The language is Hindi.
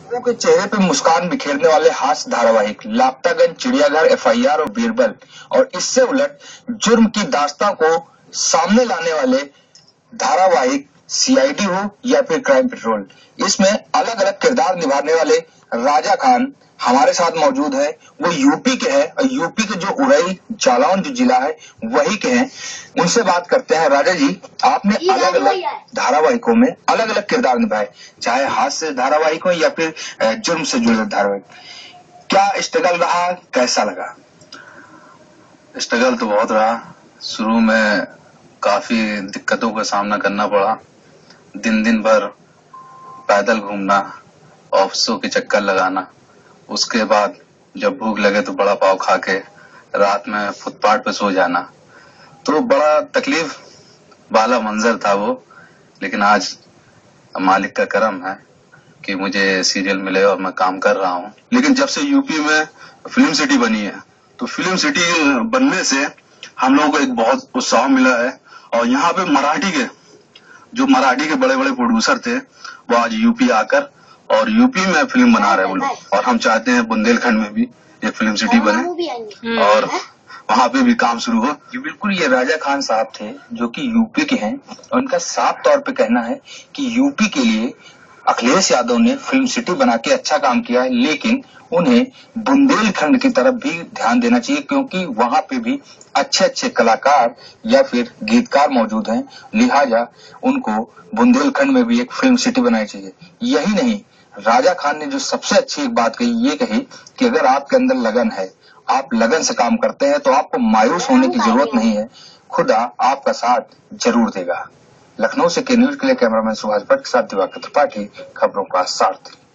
लोगों के चेहरे पे मुस्कान बिखेरने वाले हास्य धारावाहिक लापतागंज, चिड़ियाघर, एफआईआर और बीरबल और इससे उलट जुर्म की दास्तां को सामने लाने वाले धारावाहिक सीआईडी हो या फिर क्राइम पेट्रोल, इसमें अलग अलग किरदार निभाने वाले राजा खान हमारे साथ मौजूद है। वो यूपी के हैं और यूपी के जो उरई जालौन जो जिला है वही के हैं। उनसे बात करते हैं। राजा जी, आपने अलग अलग धारावाहिकों में अलग अलग किरदार निभाए, चाहे हास्य धारावाहिक हो या फिर जुर्म से जुड़े धारावाहिक, क्या स्ट्रगल रहा, कैसा लगा? स्ट्रगल तो बहुत रहा। शुरू में काफी दिक्कतों का सामना करना पड़ा। दिन दिन भर पैदल घूमना, ऑफिसों के चक्कर लगाना, उसके बाद जब भूख लगे तो बड़ा पाव खा के रात में फुटपाथ पे सो जाना। तो बड़ा तकलीफ वाला मंजर था वो। लेकिन आज मालिक का करम है कि मुझे सीरियल मिले और मैं काम कर रहा हूँ। लेकिन जब से यूपी में फिल्म सिटी बनी है तो फिल्म सिटी बनने से हम लोगों को एक बहुत उत्साह मिला है। और यहाँ पे मराठी के बड़े बड़े प्रोड्यूसर थे वो आज यूपी आकर और यूपी में फिल्म बना रहे हैं और हम चाहते हैं बुंदेलखंड में भी एक फिल्म सिटी बने और वहाँ पे भी काम शुरू हो। बिल्कुल, ये राजा खान साहब थे जो कि यूपी के हैं और उनका साफ तौर पे कहना है कि यूपी के लिए अखिलेश यादव ने फिल्म सिटी बना के अच्छा काम किया है, लेकिन उन्हें बुंदेलखंड की तरफ भी ध्यान देना चाहिए क्योंकि वहां पे भी अच्छे अच्छे कलाकार या फिर गीतकार मौजूद हैं। लिहाजा उनको बुंदेलखंड में भी एक फिल्म सिटी बनानी चाहिए। यही नहीं, राजा खान ने जो सबसे अच्छी एक बात कही, ये कही कि अगर आपके अंदर लगन है, आप लगन से काम करते हैं तो आपको मायूस होने की जरूरत नहीं है, खुदा आपका साथ जरूर देगा। लखनऊ से के न्यूज के लिए कैमरामैन सुभाष भट्ट के साथ दिवाकर त्रिपाठी, खबरों का सारथी।